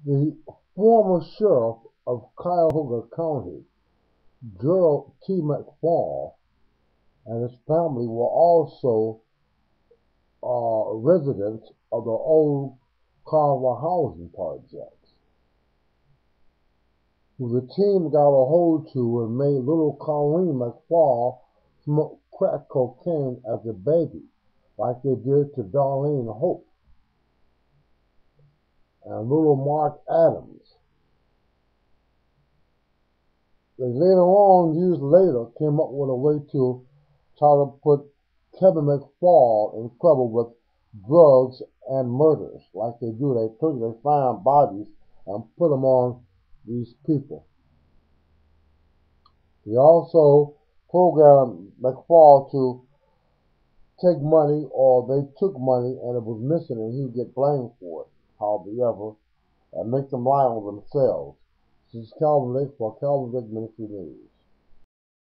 The former sheriff of Cuyahoga County, Gerald T. McFall, and his family were also residents of the old Carver housing projects, who the team got a hold to and made little Colleen McFall smoke crack cocaine as a baby, like they did to Darlene Hope and little Mark Adams. They later on, years later, came up with a way to try to put Kevin McFall in trouble with drugs and murders, like they do. They find bodies and put them on these people. He also programmed McFall to take money, or they took money and it was missing and he would get blamed for it, however, and make them lie on themselves. This is Calvin Lake for Calvin Lake Ministry News.